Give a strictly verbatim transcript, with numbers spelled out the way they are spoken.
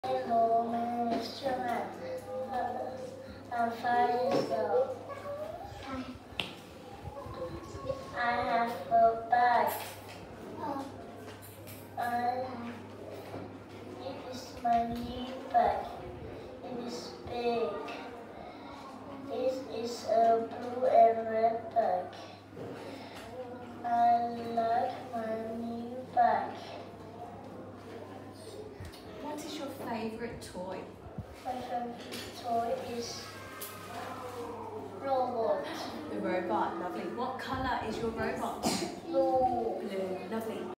Hello, my name is Joanne. I'm five years old. I have a bag. And it is my new bag. It is big. It is a blue and red bag. I like my new bag. What is your favourite toy? My favorite toy is robot. The robot, lovely. What colour is your robot? Blue. Blue, lovely.